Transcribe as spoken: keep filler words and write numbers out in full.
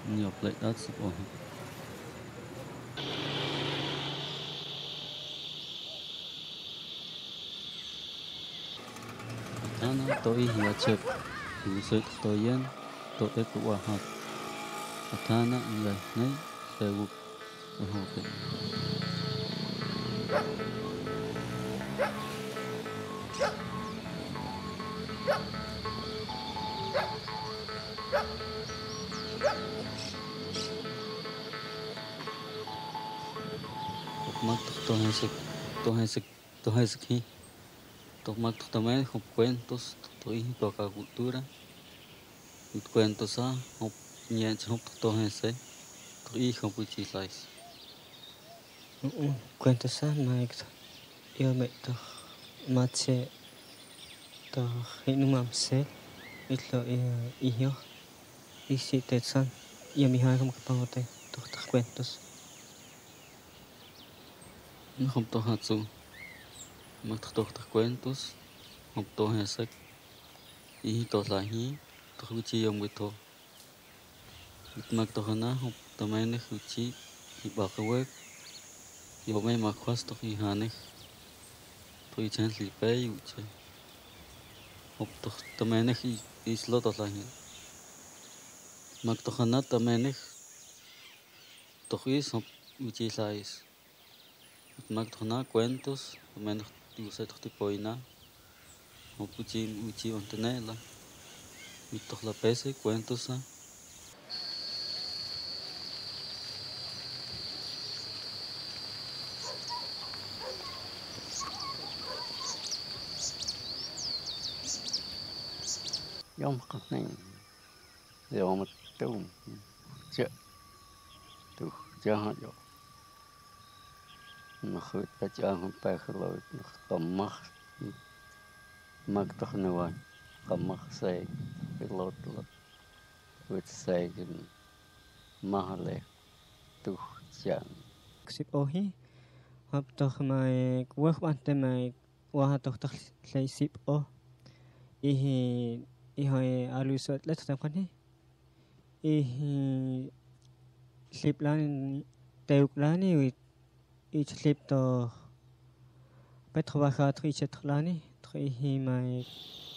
nhiều plate đất sụp ổ ta nó tôi hiểu chụp hiểu sự tôi yên tôi ép của họ ta nó người nấy đều ở hồ cái mắt tôi hay sức tôi hay sức tôi hay sức hi tôi mắt tôi mấy không quen tôi tôi tôi cả cultura cuento sa học nhẹ học tôi hay sẽ tôi không biết gì lại cuento sa mai yo me to mache to hinumam se itlo iyo isi tetsan yo mi hai không kapangote to to cuentos không tôi hạt su mắt tôi tôi cuentos học tôi hay sẽ ý tôi lại hi tôi chỉ dùng với tôi mắt tôi na học tôi mấy này chỉ chỉ bảo cái web yo mấy mà khoa tôi hi hà này tôi chẳng lì bé yêu chơi học tôi tôi mấy này hi islo tôi lại hi mắt tôi na tôi mấy này tôi hi học chỉ lại mắt tôi na cuentos tôi mấy này tôi sẽ tôi tôi na học chỉ chỉ internet là y tôi la pese cuentos sa yom khắc này yom một tuồng chợ tu chợ họ yo nó khơi ta chợ họ phải khơi lối cầm mắc mắc tao nói cầm mắc say cái lối lối vượt say cái mah lệ tu chợ sip ohi hab to mai work ante mai wa to to lay sip o ihi ihi alu so let ta kan ihi sip lan teuk lani i slip to pe trabajar tri chetlani tri hi mai